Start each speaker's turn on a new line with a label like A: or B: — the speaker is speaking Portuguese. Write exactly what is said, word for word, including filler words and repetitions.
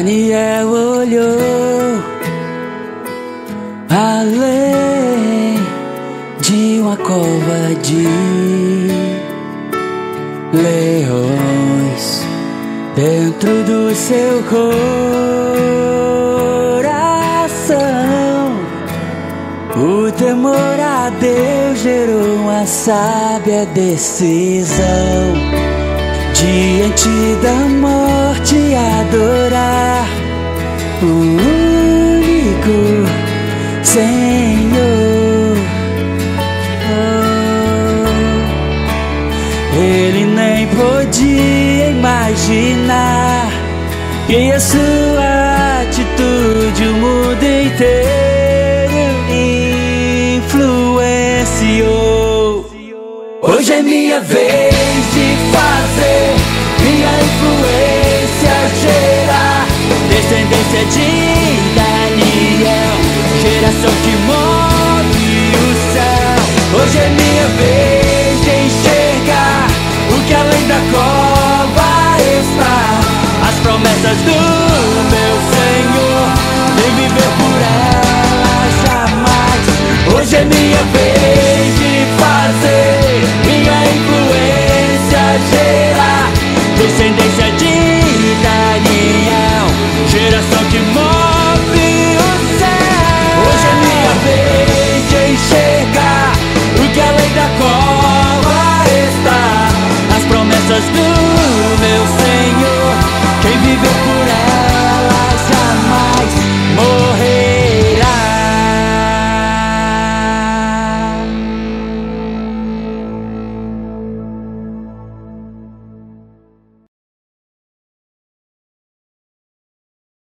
A: Daniel olhou além de uma cova de leões, dentro do seu coração. O temor a Deus gerou uma sábia decisão. Diante da morte adorar o único Senhor. Oh, ele nem podia imaginar que a sua atitude o mundo inteiro influenciou. Hoje é minha vez de fazer minha influência gerar, descendência de Daniel, geração que move o céu. Hoje é minha vez